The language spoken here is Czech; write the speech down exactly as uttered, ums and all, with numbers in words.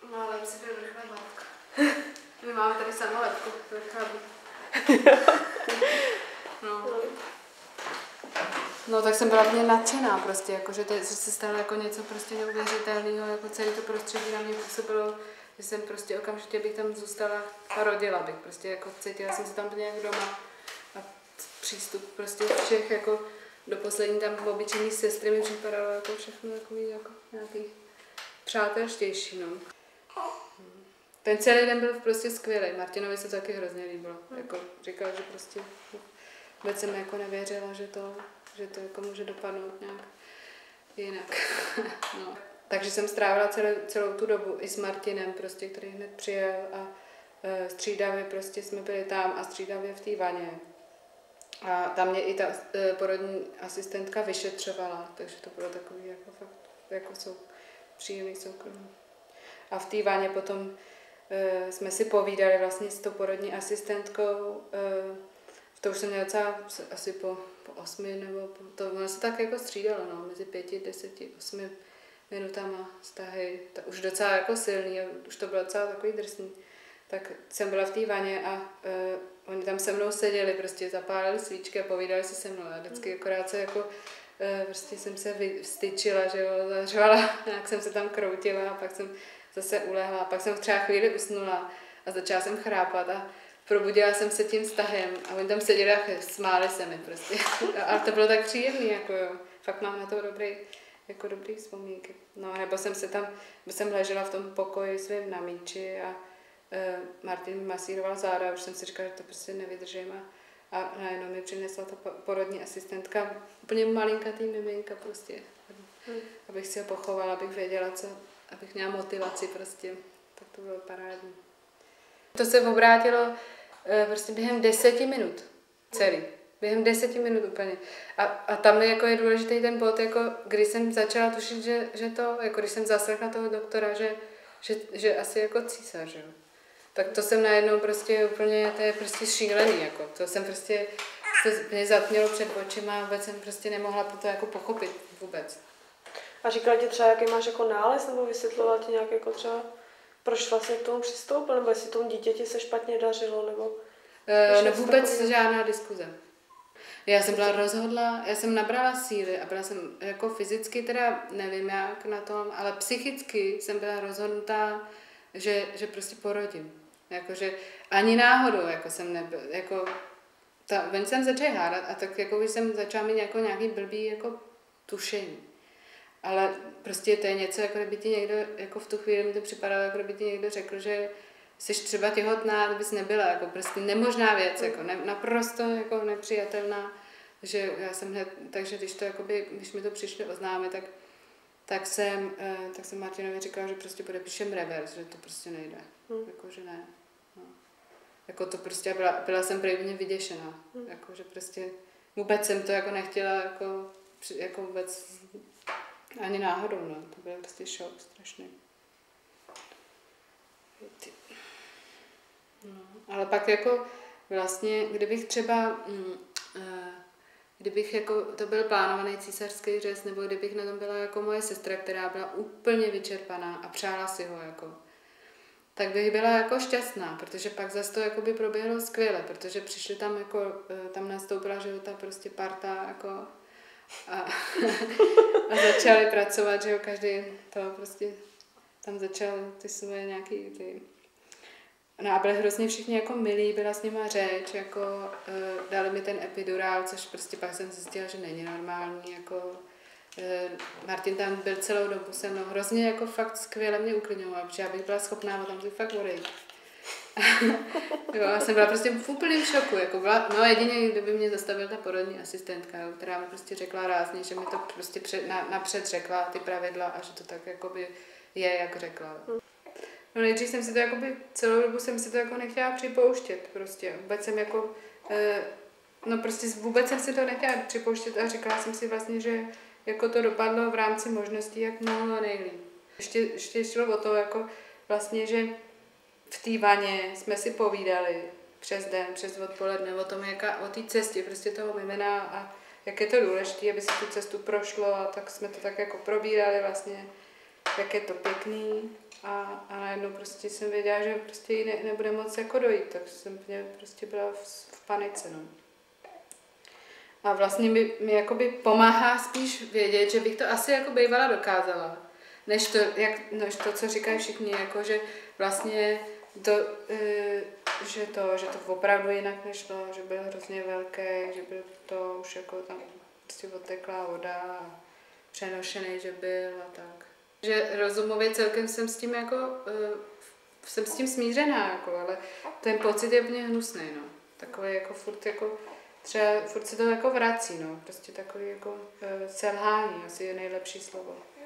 Málem si byl rychle babka. My máme tady samolepku pro chlabu. No. No tak jsem byla úplně nadšená prostě, jako, že, te, že se stalo jako něco prostě neuvěřitelného, jako celé to prostředí na mě působilo, že jsem prostě okamžitě bych tam zůstala a rodila bych prostě, jako cítila jsem se tam nějak doma a přístup prostě všech jako do poslední tam obyčejný sestry mi připadalo jako všechno takový jako nějaký přátelštější, no. Ten celý den byl prostě skvělý, Martinovi se to taky hrozně líbilo, jako říkal, že prostě vůbec jsem jako nevěřila, že to, že to jako může dopadnout nějak jinak. No. Takže jsem strávila celou, celou tu dobu i s Martinem, prostě, který hned přijel a e, střídavě prostě jsme byli tam a střídavě v té vaně. A tam mě i ta e, porodní asistentka vyšetřovala, takže to bylo takový jako fakt, jako sou, příjemný soukromí. A v té vaně potom e, jsme si povídali vlastně s tou porodní asistentkou, e, to už jsem měla docela asi po, po osmi, nebo po, to ono se tak jako střídalo, no, mezi pěti, deseti, osmi minutama vztahy, to už docela jako silný, už to bylo docela takový drsný. Tak jsem byla v té vaně a uh, oni tam se mnou seděli, prostě zapálili svíčky a povídali si se mnou a vždycky akorát se jako, uh, prostě jsem se vystyčila, že jo, zařvala, nějak jsem se tam kroutila a pak jsem zase ulehla a pak jsem třeba chvíli usnula a začala jsem chrápat a probudila jsem se tím vztahem a oni tam seděli a smáli se mi prostě. Ale to bylo tak příjemný, jako jo. Fakt mám na to dobrý, jako dobrý vzpomínky. No nebo jsem se tam, jsem ležela v tom pokoji svým na míči a uh, Martin mi masíroval záda, už jsem si říkala, že to prostě nevydržím a, a najednou mi přinesla ta porodní asistentka, úplně malinkatý miminka prostě. Hmm. Abych si ho pochovala, abych věděla, co, abych měla motivaci prostě. Tak to bylo parádní. To se obrátilo prostě během deseti minut celý. Během deseti minut úplně. A, a tam je, jako je důležitý ten bod, jako když jsem začala tušit, že, že to, jako když jsem zaslechla toho doktora, že, že, že asi jako císař, jo. Tak to jsem najednou prostě úplně, to je prostě šílený, jako. To jsem prostě, to mě zatmělo před očima a vůbec jsem prostě nemohla to jako pochopit vůbec. A říkala ti třeba, jaký máš jako nález, nebo vysvětlovala ti nějak jako třeba, proč vlastně k tomu přistoupil, nebo jestli tomu dítěti se špatně dařilo, nebo... E, no vůbec takový... žádná diskuze. Já jsem byla rozhodla, já jsem nabrala síly a byla jsem jako fyzicky, teda nevím jak na tom, ale psychicky jsem byla rozhodnutá, že, že prostě porodím. Jakože ani náhodou, jako jsem nebyl, jako... Ta, ven jsem začala hádat a tak jako jsem začala mít jako nějaký blbý jako tušení. Ale prostě to je něco, jako kdyby ti někdo, jako v tu chvíli mi to připadalo, jako kdyby ti někdo řekl, že jsi třeba těhotná, kdybys nebyla, jako prostě nemožná věc, jako ne, naprosto jako nepřijatelná, že já jsem hned, takže když to jakoby, když mi to přišli oznámit, tak, tak jsem, tak jsem Martinovi říkala, že prostě podepíšem revers, že to prostě nejde, hmm. jako že ne. No. Jako to prostě, byla, byla jsem prvně vyděšená, hmm. jako že prostě vůbec jsem to jako nechtěla, jako, jako vůbec ani náhodou, no. To byl prostě šok strašný. No, ale pak jako vlastně, kdybych třeba, mm, kdybych jako, to byl plánovaný císařský řez, nebo kdybych na tom byla jako moje sestra, která byla úplně vyčerpaná a přála si ho, jako, tak bych byla jako šťastná, protože pak zase to jako by proběhlo skvěle, protože přišli tam jako, tam nastoupila, že jo, ta prostě parta, jako, a, a začali pracovat, že jo, každý to prostě, tam začal ty svoje nějaký ty... No a byli hrozně všichni jako milí, byla s nima řeč, jako uh, dali mi ten epidurál, což prostě pak jsem zjistila, že není normální, jako uh, Martin tam byl celou dobu se mnou, hrozně jako fakt skvěle mě uklidňoval, protože já bych byla schopná tam si fakt odejít. Jo, já jsem byla prostě v úplném šoku, jako byla, no jedině, kdyby mě zastavila ta porodní asistentka, jo, která mi prostě řekla rázně, že mi to prostě před, na, napřed řekla ty pravidla a že to tak jakoby je, jak řekla. No nejdřív jsem si to jakoby, celou dobu jsem si to jako nechtěla připouštět prostě, vůbec jsem jako, e, no prostě vůbec jsem si to nechtěla připouštět a říkala jsem si vlastně, že jako to dopadlo v rámci možností, jak mohlo nejlíp. Ještě, ještě šlo o to jako vlastně, že v té vaně jsme si povídali přes den, přes odpoledne o tom, jaká, o té cestě prostě toho mimina a jak je to důležité, aby se tu cestu prošlo a tak jsme to tak jako probírali vlastně. jak je to pěkný a, a najednou prostě jsem věděla, že prostě jí ne, nebude moc jako dojít, tak jsem prostě byla v, v panice, no. A vlastně mi, mi jakoby pomáhá spíš vědět, že bych to asi jako bývala dokázala, než to, jak, než to, co říkají všichni, jako že vlastně to, e, že to, že to opravdu jinak nešlo, že byl hrozně velký, že byl to už jako tam prostě odteklá voda a přenošený, že byl a tak. Že rozumově celkem jsem s tím jako, e, jsem s tím smířená, jako, ale ten pocit je úplně hnusný, no. Takový jako furt jako, třeba furt se to jako vrací, no. Prostě takový jako e, selhání, asi je nejlepší slovo.